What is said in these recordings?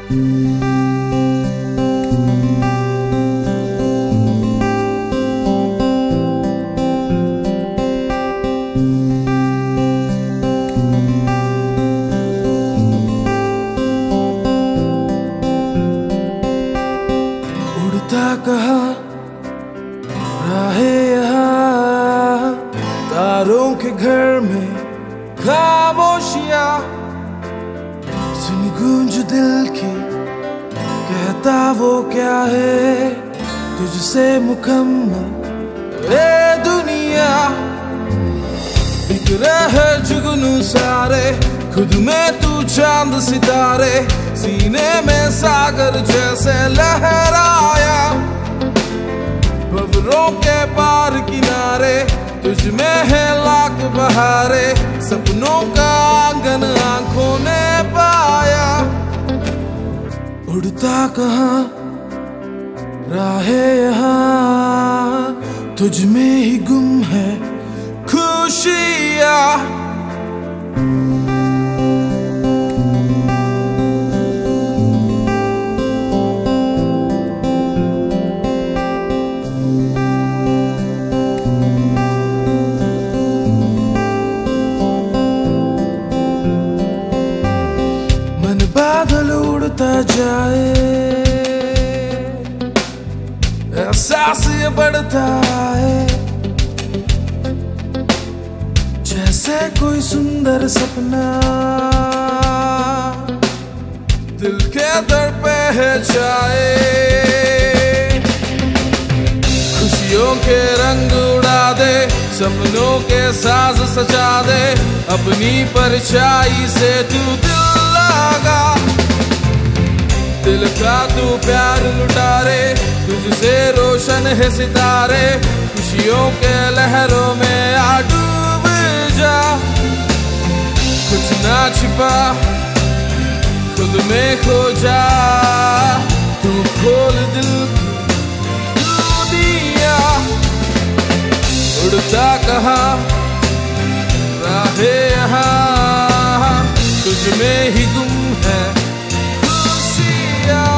उड़ता कहा राहे यहाँ, तारों के घर में खामोशियाँ, सुन गूंज दिल की कहता वो क्या है, तुझसे मुकम्मल ये दुनिया। बिखरे है जुगनू सारे, खुद में तू चांद सितारे, सीने में सागर जैसे लहराया। बबरों के पार किनारे, तुझ में है लाख बहारे, सपनों का आंगन आंखों ने पाया। उड़ता कहाँ राहे यहाँ, तुझ में ही गुम है खुशियाँ। बादल उड़ता जाए, एहसास ये बढ़ता है, जैसे कोई सुंदर सपना दिल के दर पे है छाए। खुशियों के रंग उड़ा दे, सपनों के साज सजा दे, अपनी परछाई से तू दिल लगा। दिल का तू प्यार लुटा रे, तुझसे रोशन है सितारे, खुशियों के लहरों में आ डूब जा। कुछ ना छिपा, खुद में खो जा, तू खोल दिल की दुनिया। उड़ता कहाँ राहे यहाँ, तुझ में ही गुम है खुशियाँ।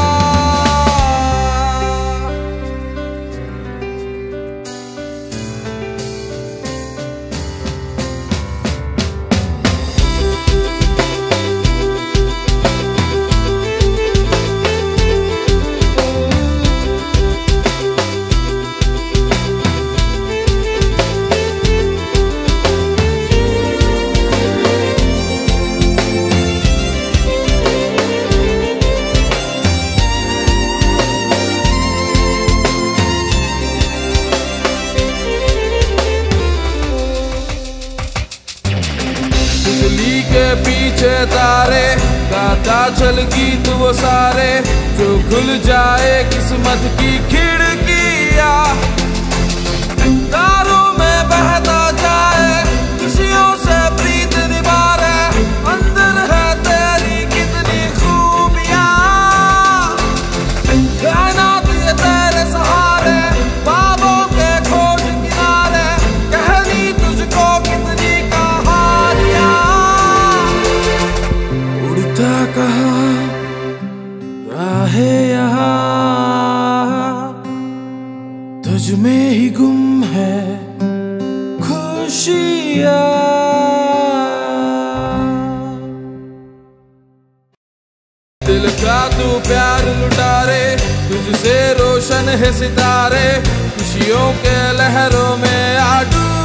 बिजली के पीछे तारे, गाता चल गीत वो सारे, जो खुल जाए किस्मत की खिड़कियाँ। तारों में बहता जाए, खुशियों से प्रीत निभाए, अंदर है तेरी कितनी खूबियाँ। कायनात ये तेरे सहारे, ख्वाबों के खोज किनारे, कहनी तुझको कितनी कहानियाँ। उड़ता कहाँ राहे यहाँ, तुझ में ही गुम है खुशियाँ। दिल का तू प्यार लुटा रे, तुझसे रोशन है सितारे, खुशियों के लहरों में आ डूब